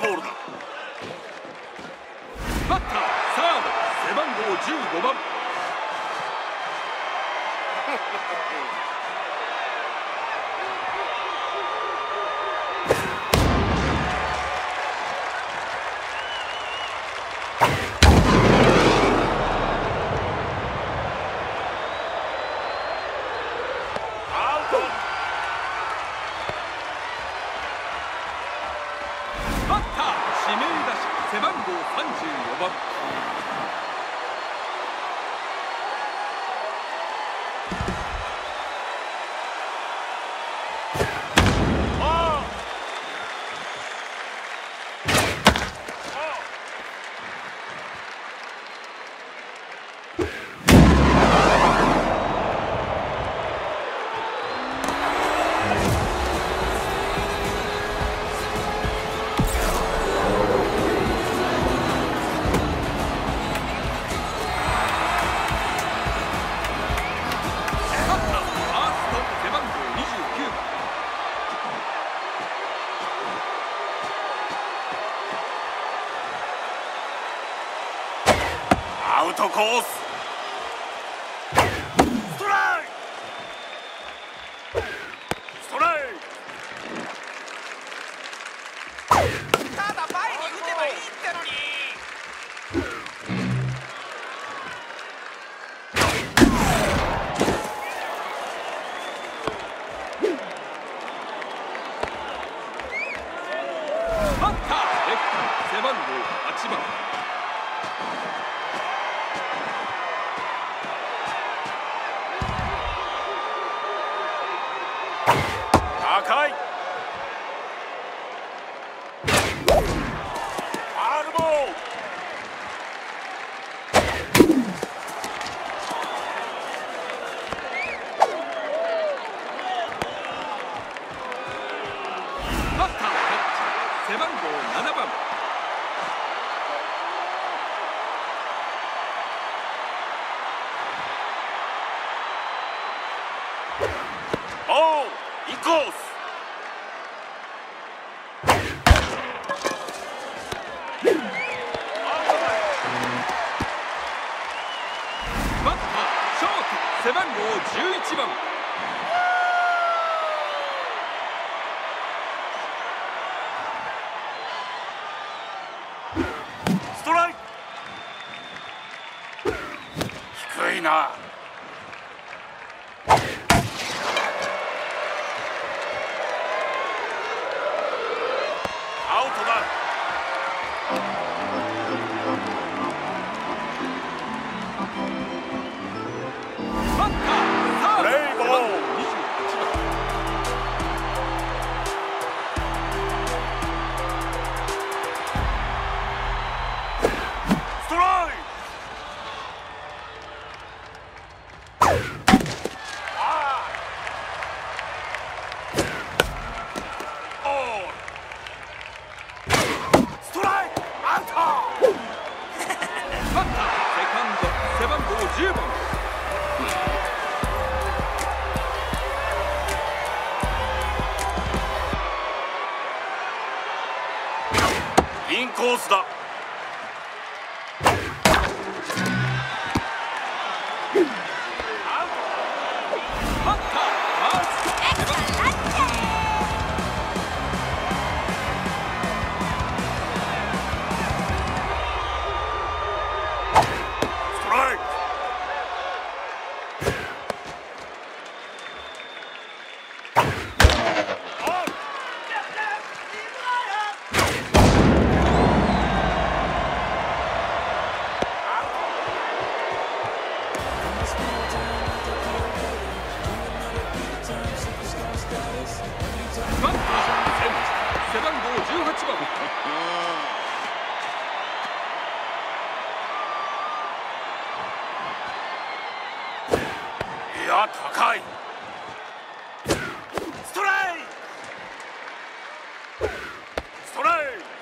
ールだ。 バッターサード背番号15番。指名打者背番号34番。 アウトコース。ストライク。ストライク。 ただ前に打てばいいってのに。 バッターレフト背番号8番。 高い。ファウルボール。 バッターキャッチャー背番号7番。 おう、インコース。 バッターショート背番号11番。 ストライク。低いな。アウトだ。 バッターサードプレイボール。 背番号28番。 ストライク。ストライク。アウト。 バッターセカンド背番号10番。 インコースだ。 バッターファースト背番号ストライク。 バッター背番号18番。 いや、高い。ストライク。ストライク。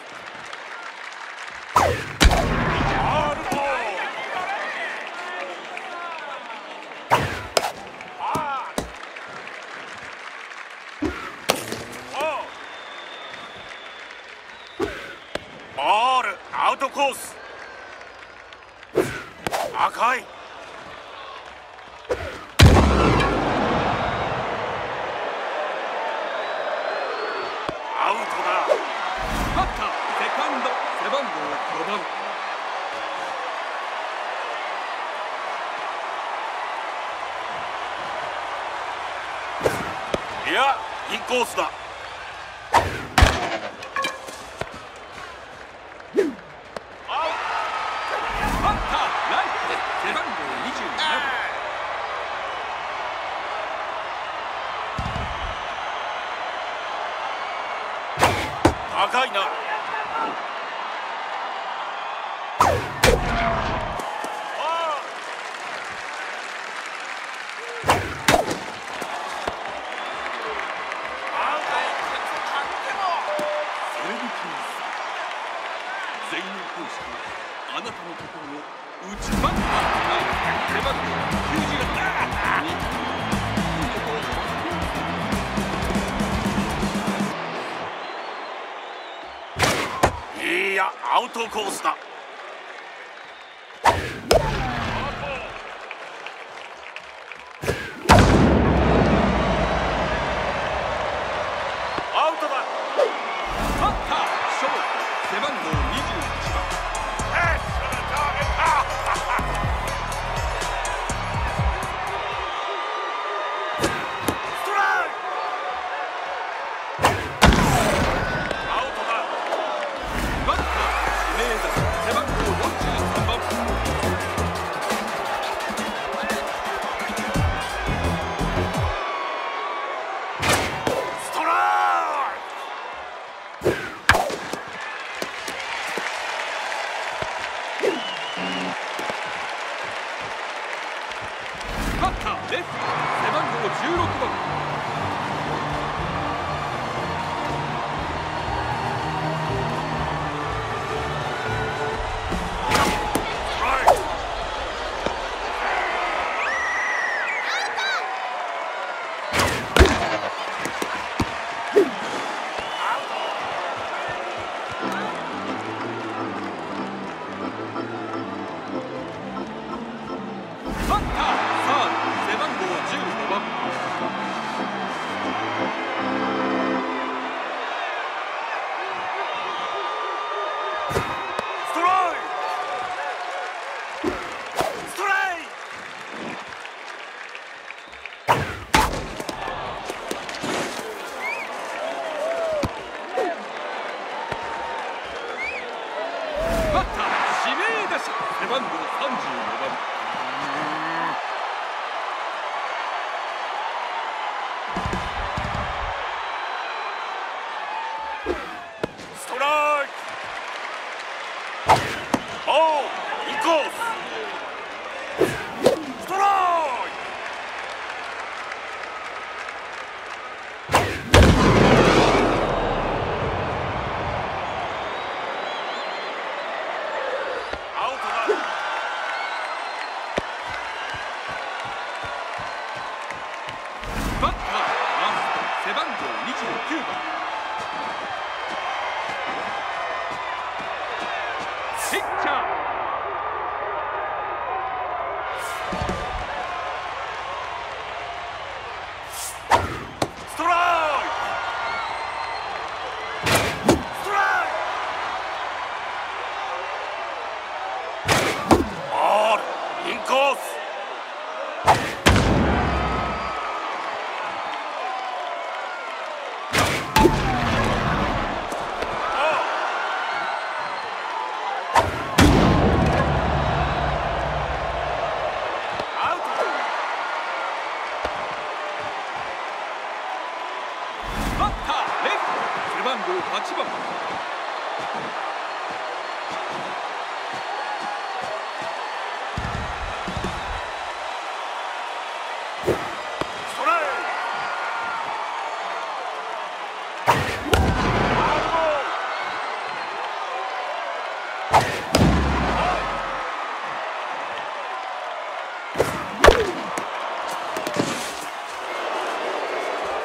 ファウルボール。 ボールアウトコース。赤い。アウトだ。 バッターセカンド背番号5番。 いや、インコースだ。 バッターライト背番号27。 高いな。 全員公式あなたのところの内バッター背番号 90。いや、アウトコースだ。アウトだ。 バッターショート背番号21番。バッターレフト背番号16番。バッターサード背番号15番。 ストライク。ストライク。 バッター指名打者背番号35番。 ストライク。ボールインコース。ストライク。アウトだ。 バッターラスト背番号29番。ピッチャーストライク。ストライク。ボールインコース。 バッターレフト背番号8番。 ストライ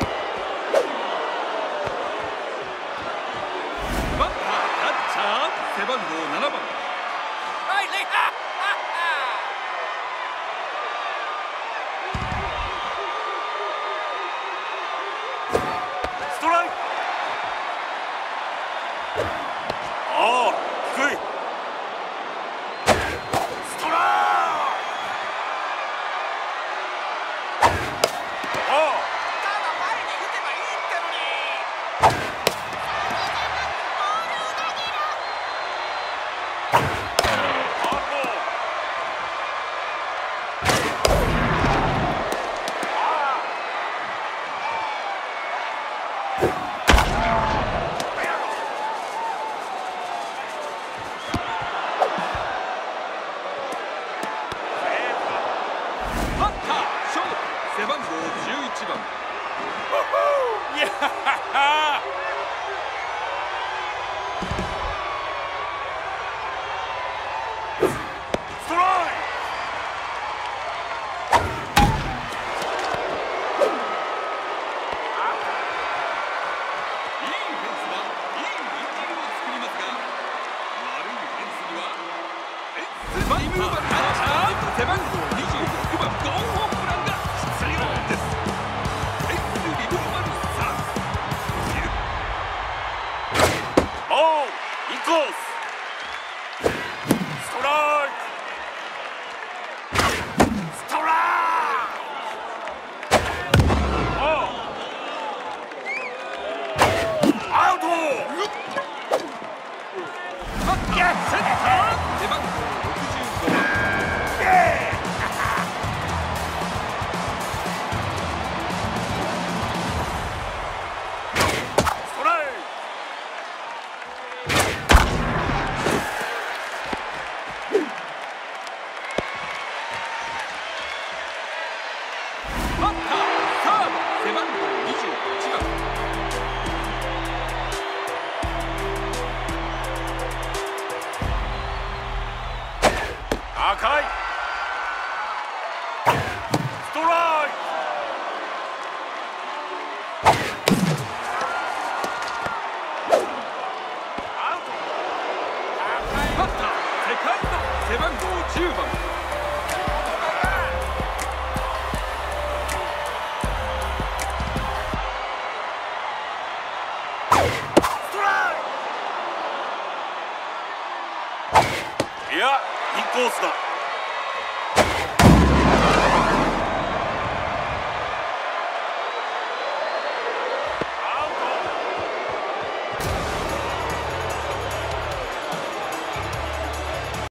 バッターキャッチャーバッターキャッチャー背番号26番ゴンホンプランが出塁です。フェンスリブルマルサーボールインコースストライクストライクアウトバッターセンター背番号65番ストライバッターサード背番号28番赤いストライクアウトバッターセカンド背番号10番ストライクいやインコースだ